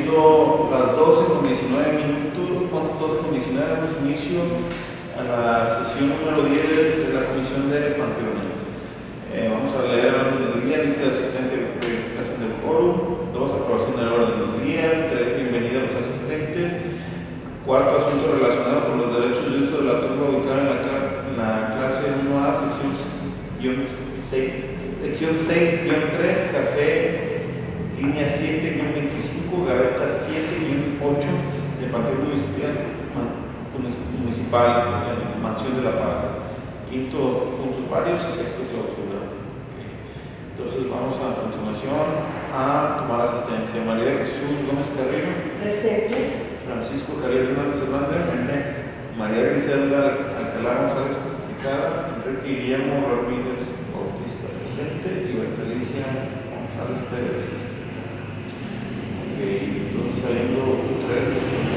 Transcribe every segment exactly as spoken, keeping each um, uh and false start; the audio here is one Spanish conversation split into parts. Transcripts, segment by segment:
Siendo las doce con diecinueve minutos, doce con diecinueve, damos inicio a la sesión número diez de la Comisión de Panteones. Eh, vamos a leer el orden del día, lista de asistentes de verificación del quórum, dos, aprobación del orden del día, tres, bienvenida a los asistentes, cuarto, asunto relacionado con los derechos de uso de la tumba ubicada en la, en la clase uno A, sección seis guión tres, café, línea siete guión veinticinco, gaveta siete guión ocho de Panteón Municipal, municipal en Mansión de la Paz. Quinto, puntos varios y sexto, clausura. Okay. Entonces vamos a continuación a tomar asistencia. María Jesús Gómez Carrillo. Presente. Francisco Javier Hernández Hernández. Presente. María Griselda Alcalá González Complicada. Enrique Guillermo Ramírez Bautista. Presente. Y Bertalicia González Pérez. Ok, entonces habiendo tres.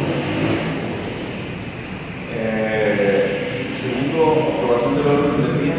Eh, segundo, aprobación del orden del día.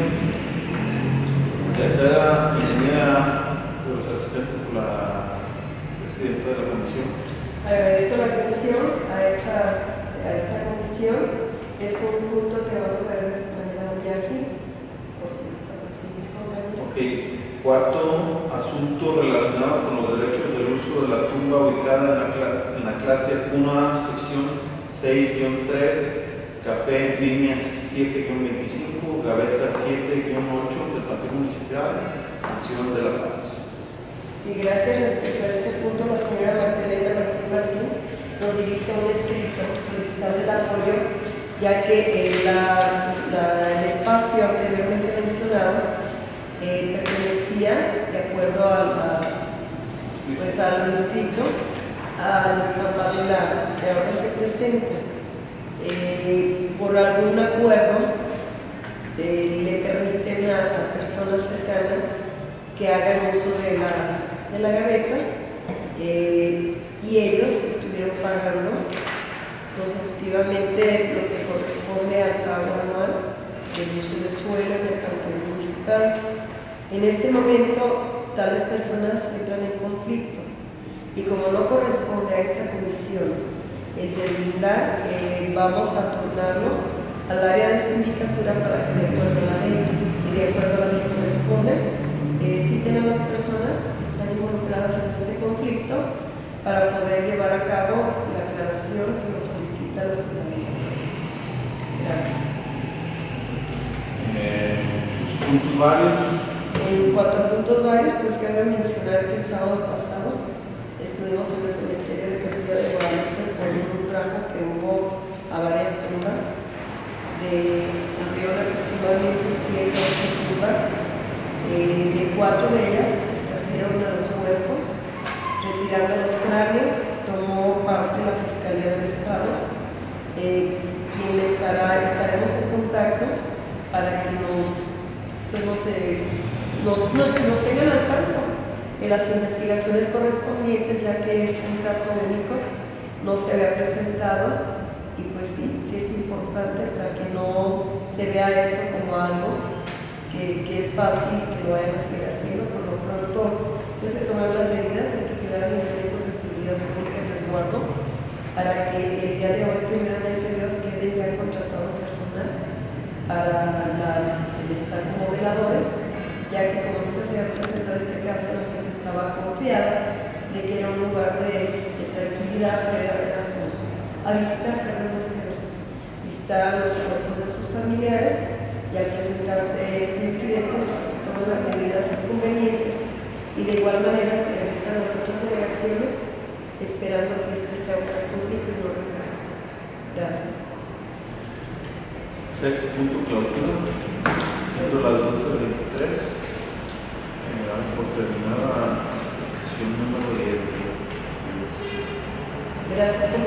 Tercera, bienvenida de los asistentes por la presidenta de la comisión. Agradezco la atención a esta, a esta comisión. Es un punto que vamos a ver de manera muy ágil, por si gusta proseguir con la manera. Ok. Cuarto, asunto relacionado con los derechos del uso de la tumba ubicada en la, cl en la clase uno A, sección seis guión tres, café línea siete guión veinticinco, gaveta siete guión ocho del Panteón Municipal, Mansión de la Paz. Sí, gracias. Respecto a este punto, la señora Magdalena Martín Martín nos dirige un escrito solicitando el apoyo, ya que eh, la, la, el espacio anteriormente mencionado eh, pertenecía, de acuerdo a, a, pues, al inscrito, al papá de la que ahora se presenta. Eh, por algún acuerdo eh, le permiten a, a personas cercanas que hagan uso de la, de la gaveta eh, y ellos estuvieron pagando consecutivamente lo que corresponde al pago anual del uso de suelo en el Panteón Municipal. En este momento tales personas entran en conflicto y como no corresponde a esta comisión el deslindar, eh, vamos a tornarlo al área de sindicatura para que de acuerdo a la ley y de acuerdo a la que corresponde, eh, citen a las personas que están involucradas en este conflicto para poder llevar a cabo la aclaración que nos solicita la ciudadanía. Gracias. Eh, puntos varios. En cuanto a puntos varios, pues cabe mencionar que el sábado pasado estuvimos en el cementerio de Capilla de Guadalupe por un trabajo que hubo a varias tumbas, de ocurrieron aproximadamente siete o ocho tumbas, eh, de cuatro de ellas extrajeron a los cuerpos, retirando los cráneos, tomó parte la Fiscalía del Estado, eh, quien estará, estaremos en contacto para que nos, pues, nos, eh, nos, nos, nos tengan al tanto de las investigaciones correspondientes, ya que es un caso único, no se había presentado y pues sí, sí es importante para que no se vea esto como algo que, que es fácil y que lo vayan a seguir haciendo. Por lo pronto, pues se tomaron las medidas de que quedaron elementos de seguridad pública en resguardo para que el día de hoy, primeramente Dios, quede ya contratado personal para la, el estar como veladores, ya que como nunca se había presentado este caso, la gente estaba confiada de que era un lugar de, de tranquilidad para ir a ver a sus, a visitar, perdón, visitar a los cuerpos de sus familiares, y al presentarse este incidente se toman las medidas convenientes y de igual manera se realizan las otras delegaciones esperando que este sea un caso único y no recurrente. Gracias. Sexto punto, clausura. Siendo las doce veintitrés, eh, damos por terminada la sesión número diez. Gracias.